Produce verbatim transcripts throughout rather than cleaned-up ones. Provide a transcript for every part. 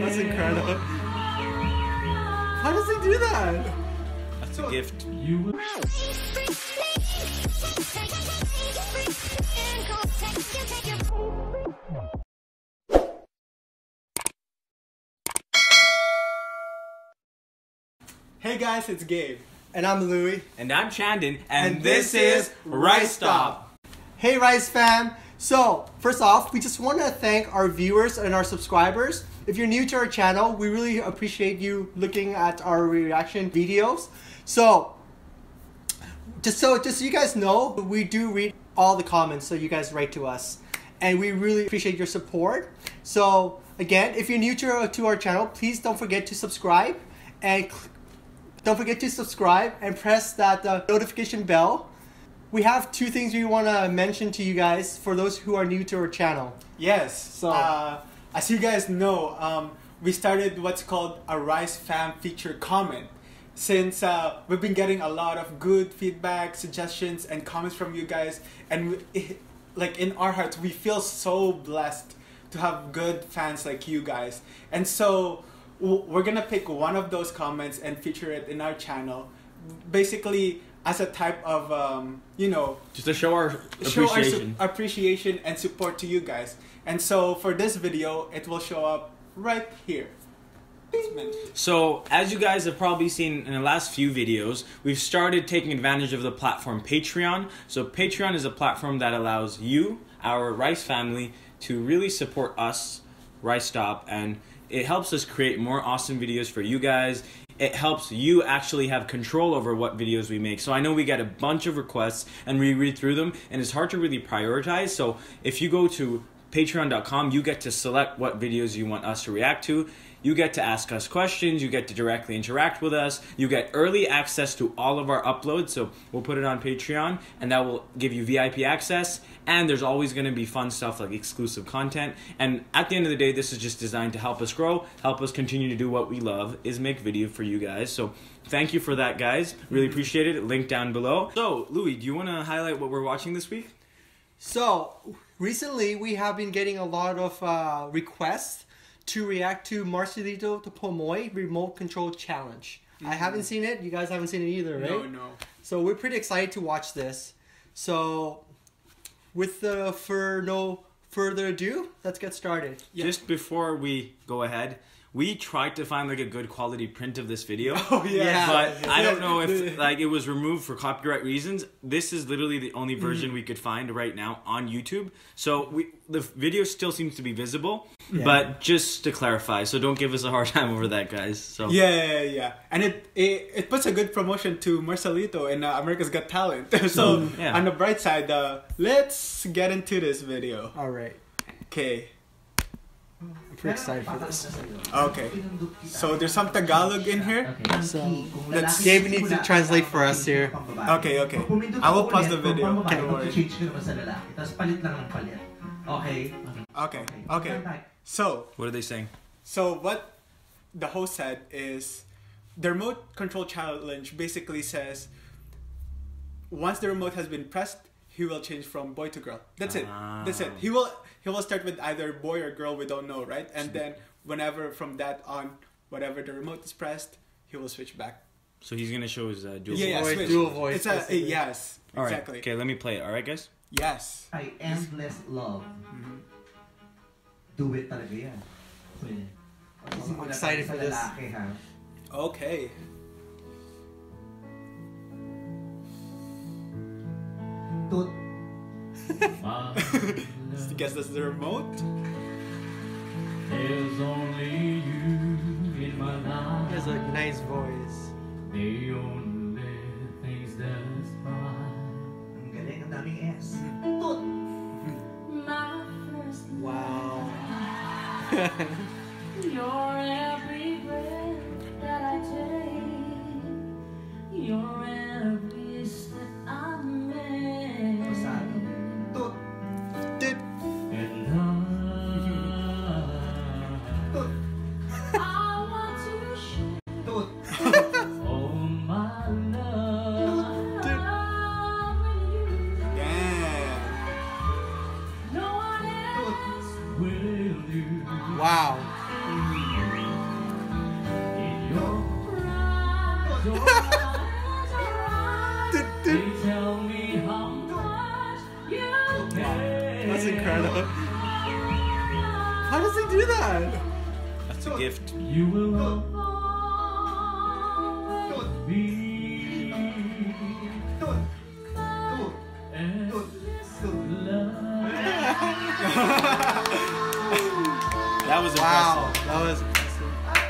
That's incredible. How does he do that? That's a gift. Hey guys, it's Gabe. And I'm Louie. And I'm Chandon. And, and this, this is Rice Stop. Hey Rice fam. So, first off, we just want to thank our viewers and our subscribers. If you're new to our channel, we really appreciate you looking at our reaction videos. So, just so, just so you guys know, we do read all the comments so you guys write to us. And we really appreciate your support. So, again, if you're new to our, to our channel, please don't forget to subscribe. And don't forget to subscribe and press that uh, notification bell. We have two things we want to mention to you guys for those who are new to our channel. Yes. So, uh, as you guys know, um, we started what's called a Rice Fam Feature Comment. Since uh, we've been getting a lot of good feedback, suggestions, and comments from you guys, and we, it, like in our hearts, we feel so blessed to have good fans like you guys. And so we're gonna pick one of those comments and feature it in our channel, basically as a type of um, you know, just to show our show appreciation, our appreciation and support to you guys. And so for this video, it will show up right here. So, as you guys have probably seen in the last few videos, we've started taking advantage of the platform Patreon. So Patreon is a platform that allows you, our Rice family, to really support us, Rice Stop, and it helps us create more awesome videos for you guys. It helps you actually have control over what videos we make. So I know we get a bunch of requests and we read through them, and it's hard to really prioritize. So if you go to patreon dot com, you get to select what videos you want us to react to. You get to ask us questions, you get to directly interact with us, you get early access to all of our uploads, so we'll put it on Patreon, and that will give you V I P access, and there's always going to be fun stuff like exclusive content, and at the end of the day, this is just designed to help us grow, help us continue to do what we love, is make video for you guys. So thank you for that, guys. Really appreciate it. Link down below. So, Louie, do you want to highlight what we're watching this week? So, recently we have been getting a lot of uh, requests to react to Marcelito Pomoy'S Remote Control Challenge. Mm-hmm. I haven't seen it. You guys haven't seen it either, right? No, no. So we're pretty excited to watch this. So, with the for no further ado, let's get started. Yeah. Just before we go ahead, we tried to find like a good quality print of this video. Oh yeah. yeah. But I don't know if like it was removed for copyright reasons. This is literally the only version mm-hmm. we could find right now on YouTube. So we the video still seems to be visible, yeah. but just to clarify, so don't give us a hard time over that, guys. So yeah, yeah, yeah. And it it, it puts a good promotion to Marcelito in uh, America's Got Talent. So mm, yeah. on the bright side, uh, let's get into this video. All right. Okay. I'm pretty excited for this. Okay, so there's some Tagalog in here. So let's Gabe needs to translate for us here. Okay, okay. I will pause the video. Okay. Don't worry. Okay, okay. So what are they saying? So what the host said is the remote control challenge basically says once the remote has been pressed, he will change from boy to girl. That's it. Ah. That's it. He will he will start with either boy or girl, we don't know, right? And then whenever from that on, whatever the remote is pressed, he will switch back. So he's gonna show his uh, dual yeah, voice. Yeah, switch. Dual voice. It's a, a yes. All right. Exactly. Okay, let me play it. All right, guys. Yes. I endless love. Mm-hmm. Do it talaga yan. I'm excited for this. Okay. Toot. Guess that's the remote. There's only you in my life. He has a nice voice. The only things that's fine. Ang galing, ang daming S. Toot. Wow. Your every breath that I take, your every step I make. Pasado. Toot. Dude. And I, I want to share Toot. all my love Dude. with you. Yeah. No one else will do. Wow. Your eyes are eyes. They tell me how much you care. That's incredible. How does he do that? That's a gift. You will always be Tut. Tut. endless Tut. love. That was Wow, impressive. that was impressive. Ang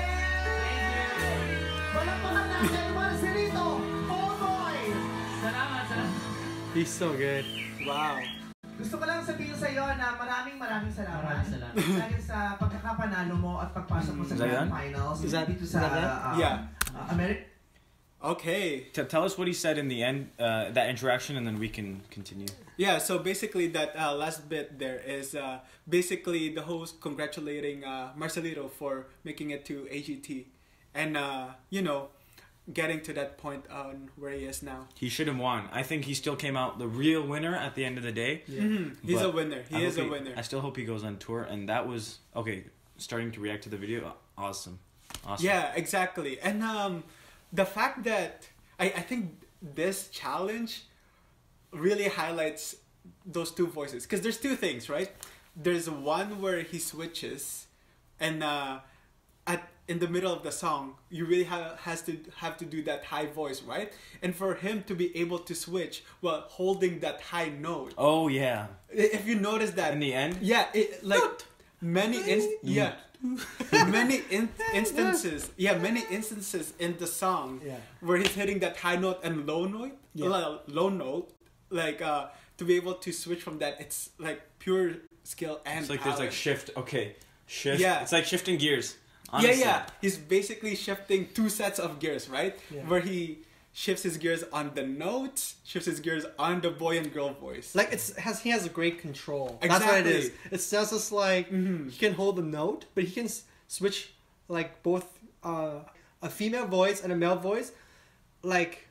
galing! Palakpakan natin, Marcelito Pomoy'S! Salamat, salamat. He's so good. Wow. Gusto ko lang sabihin sa iyo na maraming maraming salamat. Maraming salamat. Dahil sa pagkakapanalo mo at pagpasok mo sa Is that Grand done? Finals Is that- dito is sa that done? uh, Yeah. uh, Ameri- Okay. T- tell us what he said in the end, uh, that interaction, and then we can continue. Yeah, so basically that uh, last bit there is uh, basically the host congratulating uh, Marcelito for making it to A G T and, uh, you know, getting to that point on where he is now. He should have won. I think he still came out the real winner at the end of the day. Mhm. He's But a winner. He I is a hope winner. I still hope he goes on tour, and that was okay. Starting to react to the video, awesome, awesome. Yeah, exactly. And um, the fact that I, I think this challenge really highlights those two voices, because there's two things, right? There's one where he switches, and uh, at in the middle of the song, you really have has to have to do that high voice, right? And for him to be able to switch while holding that high note, Oh yeah. I- if you notice that In the end. yeah, it, like many inst- yeah, many in- instances, yeah, many instances in the song Yeah. where he's hitting that high note and low note, Yeah. low, low note, like uh, to be able to switch from that, it's like pure skill and It's like there's like talent. shift. Okay, shift. Yeah. It's like shifting gears. Honestly. Yeah, yeah, he's basically shifting two sets of gears, right? Yeah. Where he shifts his gears on the notes, shifts his gears on the boy and girl voice. Like it's has he has a great control. That's what it is. Exactly. It's just just like Mhm. he can hold the note, but he can s- switch like both uh, a female voice and a male voice, like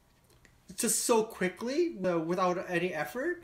just so quickly uh, without any effort,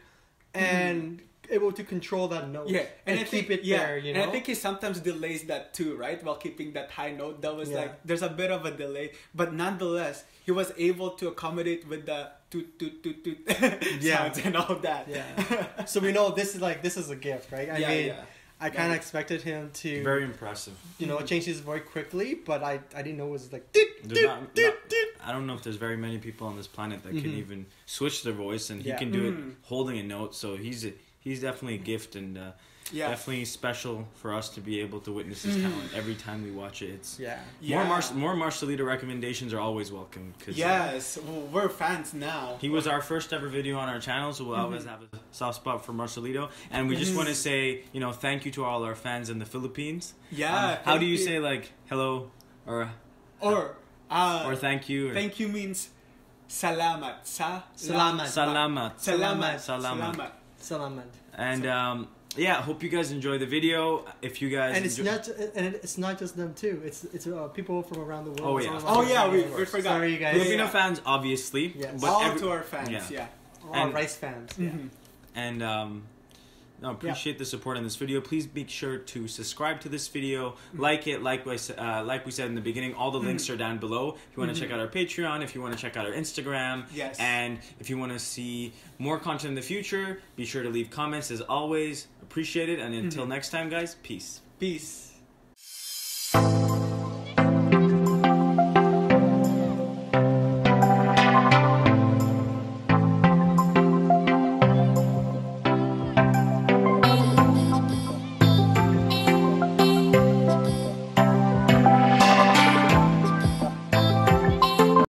and able to control that note. Yeah, and, I keep think, it yeah, there. You know. and I think he sometimes delays that too, right? While keeping that high note, that was Yeah. like there's a bit of a delay, but nonetheless, he was able to accommodate with the toot toot toot toot Yeah. sounds and all that. Yeah. So we know this is like this is a gift, right? I Yeah, mean, yeah. I kind of Yeah. expected him to Very impressive. you know change his voice quickly, but I I didn't know it was like. "Doot, There's doot, not- doot, not- doot." I don't know if there's very many people on this planet that can Mhm. even switch their voice, and he Yeah. can do Mhm. it holding a note. So he's a, he's definitely a gift, and uh, Yeah. definitely special for us to be able to witness his Mhm. talent every time we watch it. It's Yeah. more Yeah. Mar- more Marcelito recommendations are always welcome. Cause, uh, Yes, well, we're fans now. he was our first ever video on our channel, so we'll always have a soft spot for Marcelito. And we just want to say, you know, thank you to all our fans in the Philippines. Yeah. Um, how do thank you say like hello or or uh, or thank you? Or, thank you means salamat. Sa Salamat. Salamat. Salamat. Salamat. Salamat. Salamat. And um, yeah, hope you guys enjoy the video. If you guys And it's enjoy- not and it's not just them too. It's it's uh, people from around the world. Oh, It's yeah. all Oh around yeah, the we, world. we forgot. Sorry, you guys. Filipino Yeah. fans, obviously. Yes. But All every- to our fans, yeah. yeah. All and- Rice fans. Yeah. Mhm. And um, no, appreciate the support on this video. Please make sure to subscribe to this video, like it, like we sa- uh, like we said in the beginning. All the links are down below. If you want to check out our Patreon, if you want to check out our Instagram, Yes. and if you want to see more content in the future, be sure to leave comments. As always, appreciate it. And until next time, guys, peace. Peace.